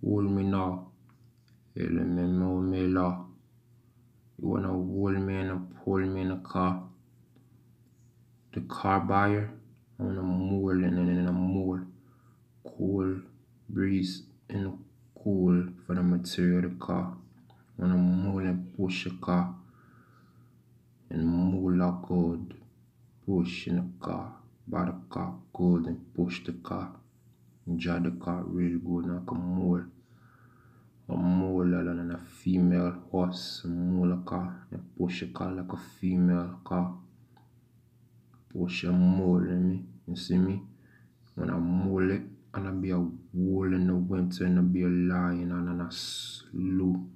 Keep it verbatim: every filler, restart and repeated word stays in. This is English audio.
hold me now. Hey, let me know me law. You wanna hold me and pull me in the car. The car buyer, I wanna mole and then in a mole. Cool breeze and cool for the material of the car. I wanna mole and push the car. And mole a good. Push in the car. By the car good and push the car. Enjoy the car real good like a mole. A mole and a female horse. A mole car and push a car like a female car. Push a mole in me. You see me? When I mole it, and I be a wool in the winter and I be a lion and a slow